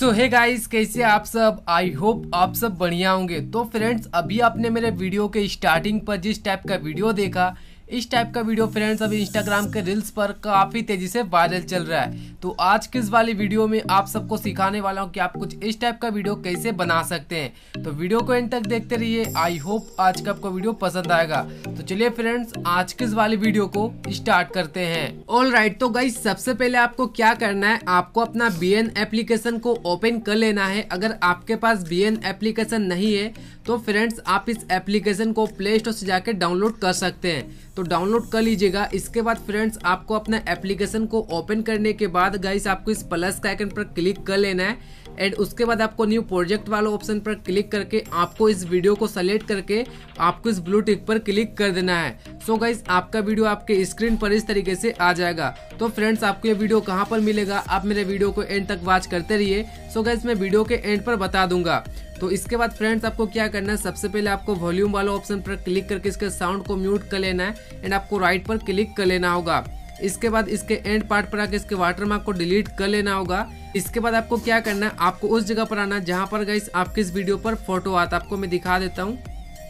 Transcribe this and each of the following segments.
सो hey guys, कैसे आप सब। आई होप आप सब बढ़िया होंगे। तो फ्रेंड्स, अभी आपने मेरे वीडियो के स्टार्टिंग पर जिस टाइप का वीडियो देखा, इस टाइप का वीडियो फ्रेंड्स अभी इंस्टाग्राम के रील्स पर काफी तेजी से वायरल चल रहा है। तो आज की इस वाली वीडियो में आप सबको सिखाने वाला हूं कि आप कुछ इस टाइप का वीडियो कैसे बना सकते हैं। तो वीडियो को एंड तक देखते रहिए। आई होप आज का आपको वीडियो पसंद आएगा। तो चलिए फ्रेंड्स, आज की इस वाली वीडियो को स्टार्ट करते हैं। ऑल राइट, तो गाइस सबसे पहले आपको क्या करना है, आपको अपना बीएन एप्लीकेशन को ओपन कर लेना है। अगर आपके पास बीएन एप्लीकेशन नहीं है तो फ्रेंड्स आप इस एप्लीकेशन को प्ले स्टोर से जाकर डाउनलोड कर सकते हैं। तो डाउनलोड कर लीजिएगा। इसके बाद फ्रेंड्स आपको अपना एप्लीकेशन को ओपन करने के बाद गाइस आपको इस प्लस का आइकन पर क्लिक कर लेना है एंड उसके बाद आपको न्यू प्रोजेक्ट वाला ऑप्शन पर क्लिक करके आपको इस वीडियो को सेलेक्ट करके आपको इस ब्लू टिक पर क्लिक कर देना है। सो गाइस आपका वीडियो आपके स्क्रीन पर इस तरीके से आ जाएगा। तो फ्रेंड्स आपको ये वीडियो कहाँ पर मिलेगा, आप मेरे वीडियो को एंड तक वॉच करते रहिए। सो गाइस मैं वीडियो के एंड पर बता दूंगा। तो इसके बाद फ्रेंड्स आपको क्या करना है, सबसे पहले आपको वॉल्यूम वाला ऑप्शन पर क्लिक करके इसके साउंड को म्यूट कर लेना है एंड आपको राइट पर क्लिक कर लेना होगा। इसके बाद इसके एंड पार्ट पर आके इसके वाटरमार्क को डिलीट कर लेना होगा। इसके बाद आपको क्या करना है, आपको उस जगह पर आना जहां पर गाइस आपके इस वीडियो पर फोटो आता, आपको मैं दिखा देता हूं।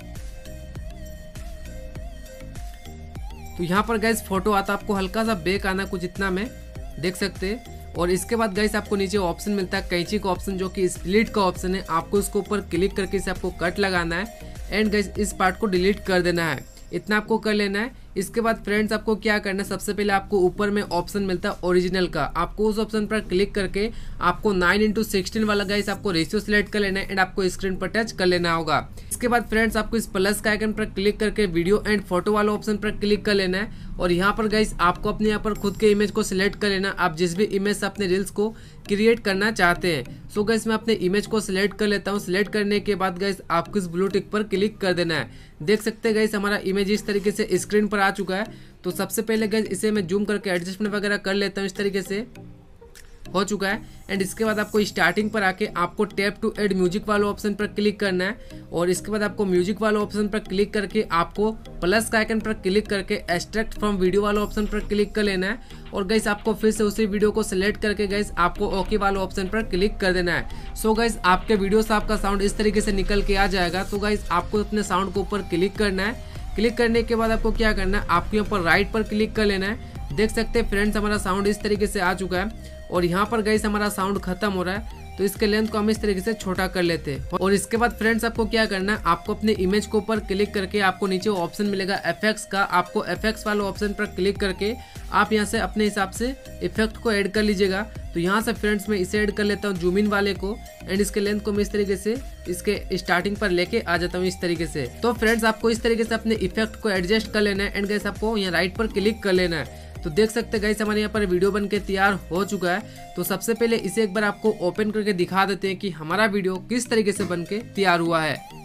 तो यहाँ पर गाइस फोटो आता, आपको हल्का सा बैक आना, कुछ इतना में देख सकते हैं। और इसके बाद गाइस आपको नीचे ऑप्शन मिलता है कैंची का ऑप्शन, जो कि स्प्लिट का ऑप्शन है। आपको इसके ऊपर क्लिक करके इसे आपको कट लगाना है एंड गाइस इस पार्ट को डिलीट कर देना है। इतना आपको कर लेना है। इसके बाद फ्रेंड्स आपको क्या करना है, सबसे पहले आपको ऊपर में ऑप्शन मिलता है ओरिजिनल का, आपको उस ऑप्शन पर क्लिक करके आपको 9:16 वाला गाइस आपको रेशियो सिलेक्ट कर लेना है एंड आपको स्क्रीन पर टच कर लेना होगा। इसके बाद फ्रेंड्स आपको इस प्लस का आइकन पर क्लिक करके वीडियो एंड फोटो वाला ऑप्शन पर क्लिक कर लेना है और यहाँ पर गाइस आपको अपने यहाँ पर खुद के इमेज को सिलेक्ट कर लेना। आप जिस भी इमेज से अपने रील्स को क्रिएट करना चाहते हैं। सो गाइस मैं अपने इमेज को सिलेक्ट कर लेता हूँ। सिलेक्ट करने के बाद गाइस आपको इस ब्लू टिक पर क्लिक कर देना है। देख सकते हैं गाइस हमारा इमेज इस तरीके से स्क्रीन पर आ चुका है। तो सबसे पहले गाइस इसे मैं जूम करके एडजस्टमेंट वगैरह कर लेता हूँ। इस तरीके से हो चुका है एंड इसके बाद आपको स्टार्टिंग पर आके आपको टैप टू ऐड म्यूजिक वाले ऑप्शन पर क्लिक करना है और इसके बाद आपको म्यूजिक वाले ऑप्शन पर क्लिक करके आपको प्लस का आइकन पर क्लिक करके एक्सट्रैक्ट फ्रॉम वीडियो वाले ऑप्शन पर क्लिक कर लेना है और गाइस आपको फिर से उसी वीडियो को सिलेक्ट करके गाइस आपको ओके वाले ऑप्शन पर क्लिक कर देना है। सो गाइस आपके वीडियो से आपका साउंड इस तरीके से निकल के आ जाएगा। तो गाइस आपको अपने साउंड के ऊपर क्लिक करना है। क्लिक करने के बाद आपको क्या करना है, आपको यहाँ पर राइट पर क्लिक कर लेना है। देख सकते हैं फ्रेंड्स हमारा साउंड इस तरीके से आ चुका है और यहाँ पर गाइस हमारा साउंड खत्म हो रहा है। तो इसके लेंथ को हम इस तरीके से छोटा कर लेते हैं और इसके बाद फ्रेंड्स आपको क्या करना है, आपको अपने इमेज के ऊपर क्लिक करके आपको नीचे ऑप्शन मिलेगा इफेक्ट्स का, आपको इफेक्ट्स वाले ऑप्शन पर क्लिक करके आप यहाँ से अपने हिसाब से इफेक्ट को ऐड कर लीजिएगा। तो यहाँ से फ्रेंड्स मैं इसे ऐड कर लेता हूँ जूम इन वाले को एंड इसके लेंथ को मैं इस तरीके से इसके स्टार्टिंग पर लेके आ जाता हूँ इस तरीके से। तो फ्रेंड्स आपको इस तरीके से अपने इफेक्ट को एडजस्ट कर लेना है एंड गाइस आपको यहाँ राइट पर क्लिक कर लेना है। तो देख सकते हैं गाइस हमारे यहाँ पर वीडियो बनके तैयार हो चुका है। तो सबसे पहले इसे एक बार आपको ओपन करके दिखा देते हैं कि हमारा वीडियो किस तरीके से बनके तैयार हुआ है।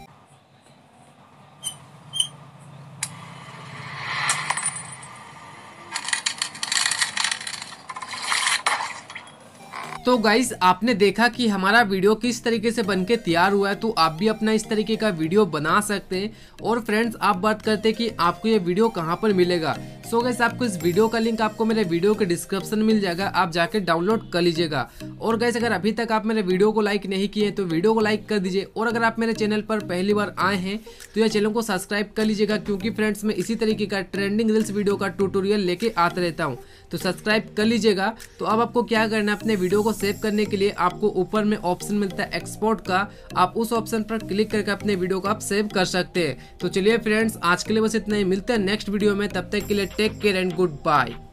तो गाइस आपने देखा कि हमारा वीडियो किस तरीके से बनके तैयार हुआ है। तो आप भी अपना इस तरीके का वीडियो बना सकते हैं। और फ्रेंड्स आप बात करते हैं कि आपको ये वीडियो कहाँ पर मिलेगा। सो गाइस आपको इस वीडियो का लिंक आपको मेरे वीडियो के डिस्क्रिप्शन में मिल जाएगा, आप जाके डाउनलोड कर लीजिएगा। और गाइस अगर अभी तक आप मेरे वीडियो को लाइक नहीं किए तो वीडियो को लाइक कर दीजिए और अगर आप मेरे चैनल पर पहली बार आए हैं तो यह चैनल को सब्सक्राइब कर लीजिएगा, क्योंकि फ्रेंड्स मैं इसी तरीके का ट्रेंडिंग रील्स वीडियो का ट्यूटोरियल लेके आता रहता हूँ। तो सब्सक्राइब कर लीजिएगा। तो अब आपको क्या करना है, अपने वीडियो को सेव करने के लिए आपको ऊपर में ऑप्शन मिलता है एक्सपोर्ट का, आप उस ऑप्शन पर क्लिक करके अपने वीडियो को आप सेव कर सकते हैं। तो चलिए फ्रेंड्स आज के लिए बस इतना ही, मिलते हैं नेक्स्ट वीडियो में। तब तक के लिए take care and good bye.